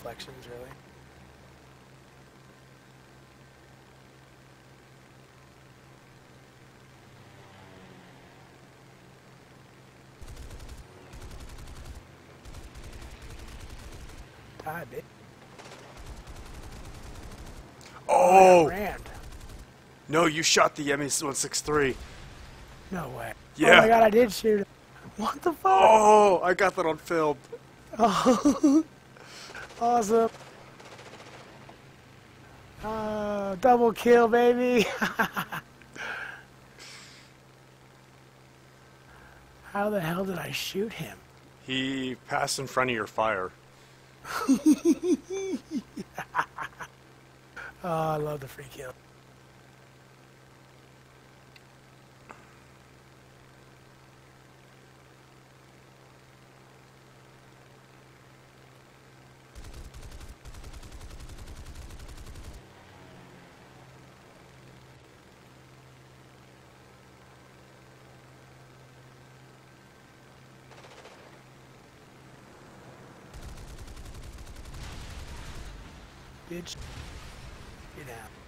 reflections, really. Die, bitch. Oh! Rammed. No, you shot the Me-163. No way. Yeah. Oh my god, I did shoot him. What the fuck? Oh, I got that on film. Oh, awesome. Double kill, baby. How the hell did I shoot him? He passed in front of your fire. Oh, I love the free kill. Bitch. Get out.